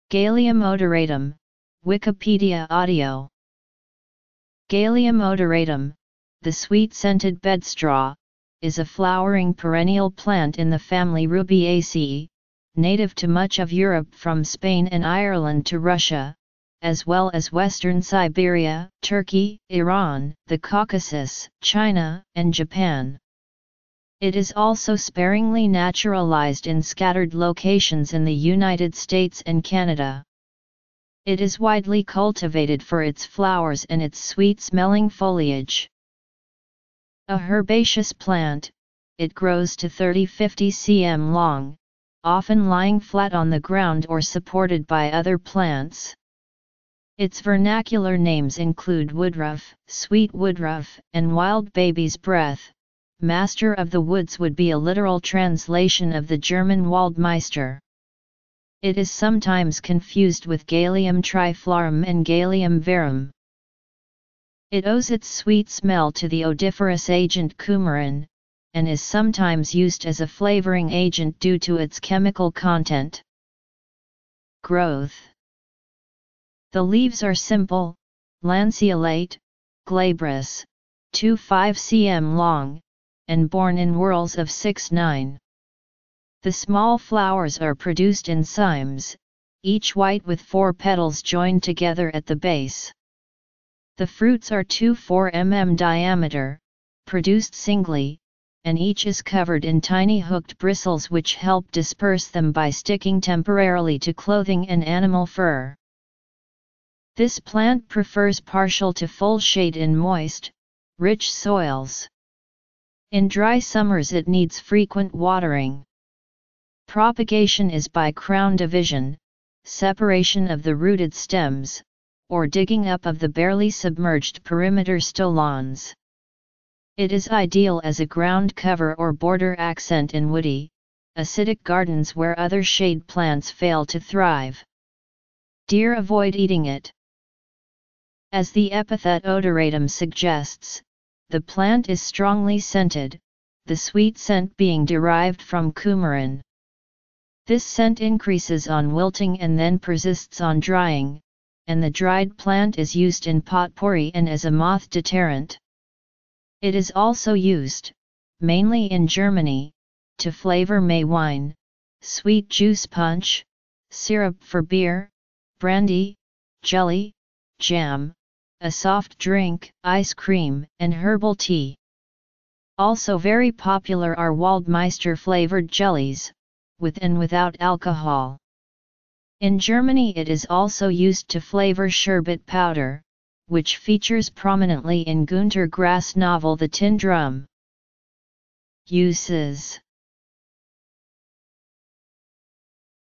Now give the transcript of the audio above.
Galium odораtum, Wikipedia audio. Galium odораtum, the sweet-scented bedstraw, is a flowering perennial plant in the family Rubiaceae, native to much of Europe from Spain and Ireland to Russia, as well as western Siberia, Turkey, Iran, the Caucasus, China, and Japan. It is also sparingly naturalized in scattered locations in the United States and Canada. It is widely cultivated for its flowers and its sweet-smelling foliage. A herbaceous plant, it grows to 30–50 cm long, often lying flat on the ground or supported by other plants. Its vernacular names include woodruff, sweet woodruff, and wild baby's breath. Master of the woods would be a literal translation of the German Waldmeister. It is sometimes confused with Galium triflorum and Galium verum. It owes its sweet smell to the odoriferous agent coumarin, and is sometimes used as a flavoring agent due to its chemical content. Growth. The leaves are simple, lanceolate, glabrous, 2–5 cm long, and borne in whorls of 6–9. The small flowers are produced in cymes, each white with 4 petals joined together at the base. The fruits are 2–4 mm diameter, produced singly, and each is covered in tiny hooked bristles which help disperse them by sticking temporarily to clothing and animal fur. This plant prefers partial to full shade in moist, rich soils. In dry summers it needs frequent watering. Propagation is by crown division, separation of the rooted stems, or digging up of the barely submerged perimeter stolons. It is ideal as a ground cover or border accent in woody, acidic gardens where other shade plants fail to thrive. Deer avoid eating it. As the epithet odoratum suggests, the plant is strongly scented, the sweet scent being derived from coumarin. This scent increases on wilting and then persists on drying, and the dried plant is used in potpourri and as a moth deterrent. It is also used, mainly in Germany, to flavor May wine, sweet juice punch, syrup for beer, brandy, jelly, jam, a soft drink, ice cream, and herbal tea. Also very popular are Waldmeister flavored jellies, with and without alcohol. In Germany it is also used to flavor sherbet powder, which features prominently in Günter Grass novel The Tin Drum. Uses.